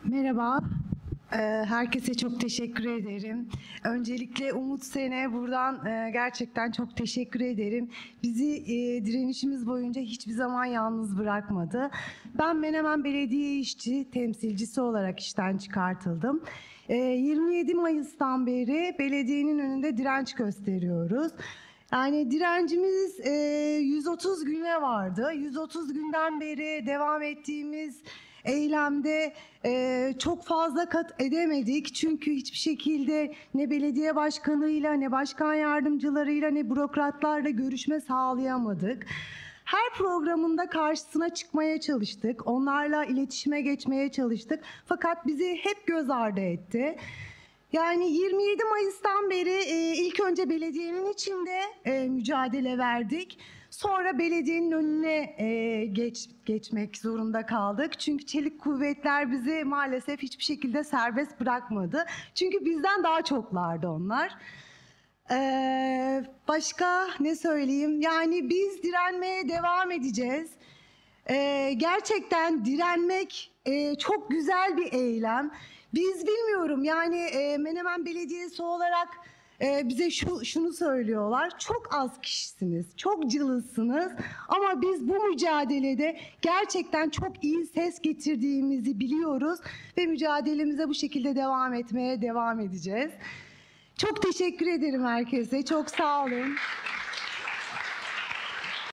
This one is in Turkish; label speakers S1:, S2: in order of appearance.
S1: Merhaba, herkese çok teşekkür ederim. Öncelikle Umut Sen'e buradan gerçekten çok teşekkür ederim. Bizi direnişimiz boyunca hiçbir zaman yalnız bırakmadı. Ben Menemen Belediye İşçi temsilcisi olarak işten çıkartıldım. 27 Mayıs'tan beri belediyenin önünde direnç gösteriyoruz. Yani direncimiz 130 güne vardı. 130 günden beri devam ettiğimiz eylemde çok fazla kat edemedik. Çünkü hiçbir şekilde ne belediye başkanıyla, ne başkan yardımcılarıyla, ne bürokratlarla görüşme sağlayamadık. Her programında karşısına çıkmaya çalıştık. Onlarla iletişime geçmeye çalıştık. Fakat bizi hep göz ardı etti. Yani 27 Mayıs'tan beri ilk önce belediyenin içinde mücadele verdik. Sonra belediyenin önüne geçmek zorunda kaldık. Çünkü çelik kuvvetler bizi maalesef hiçbir şekilde serbest bırakmadı. Çünkü bizden daha çoklardı onlar. Başka ne söyleyeyim? Yani biz direnmeye devam edeceğiz. Gerçekten direnmek çok güzel bir eylem. Biz bilmiyorum yani Menemen Belediyesi olarak bize şunu söylüyorlar. Çok az kişisiniz, çok cılızsınız ama biz bu mücadelede gerçekten çok iyi ses getirdiğimizi biliyoruz ve mücadelemize bu şekilde devam etmeye devam edeceğiz. Çok teşekkür ederim herkese. Çok sağ olun.